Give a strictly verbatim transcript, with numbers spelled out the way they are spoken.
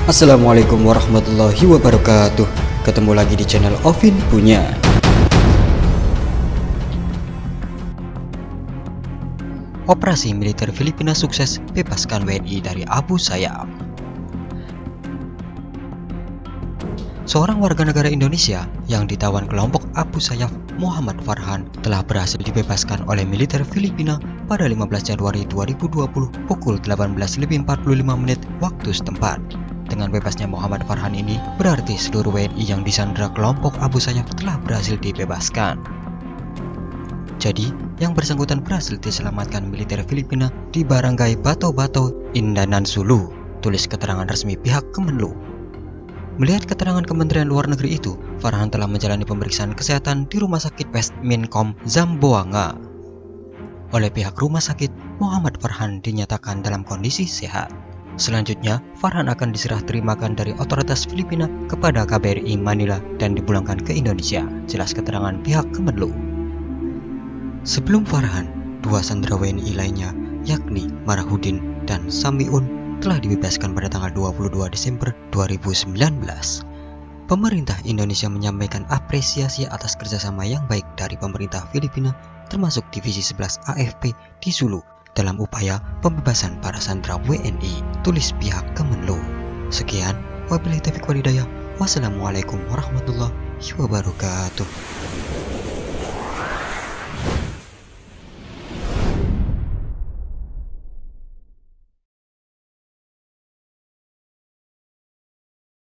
Assalamualaikum warahmatullahi wabarakatuh. Ketemu lagi di channel Ovin Punya. Operasi militer Filipina sukses bebaskan W N I dari Abu Sayyaf. Seorang warga negara Indonesia yang ditawan kelompok Abu Sayyaf, Muhammad Farhan, telah berhasil dibebaskan oleh militer Filipina pada lima belas Januari dua ribu dua puluh pukul delapan belas lebih empat puluh lima menit waktu setempat. Dengan bebasnya Muhammad Farhan ini, berarti seluruh W N I yang disandra kelompok Abu Sayyaf telah berhasil dibebaskan. Jadi, yang bersangkutan berhasil diselamatkan militer Filipina di Barangay Bato-Bato, Indanan Sulu, tulis keterangan resmi pihak Kemenlu. Melihat keterangan Kementerian Luar Negeri itu, Farhan telah menjalani pemeriksaan kesehatan di Rumah Sakit West Minkom, Zamboanga. Oleh pihak rumah sakit, Muhammad Farhan dinyatakan dalam kondisi sehat. Selanjutnya, Farhan akan diserah terimakan dari otoritas Filipina kepada K B R I Manila dan dipulangkan ke Indonesia, jelas keterangan pihak Kemenlu. Sebelum Farhan, dua sandera W N I lainnya, yakni Marahudin dan Samiun, telah dibebaskan pada tanggal dua puluh dua Desember dua ribu sembilan belas. Pemerintah Indonesia menyampaikan apresiasi atas kerjasama yang baik dari pemerintah Filipina, termasuk Divisi sebelas A F P di Sulu, dalam upaya pembebasan para sandera W N I, tulis pihak Kemenlu. Sekian, wabillahi taufiq wal hidayah. Wassalamualaikum warahmatullahi wabarakatuh.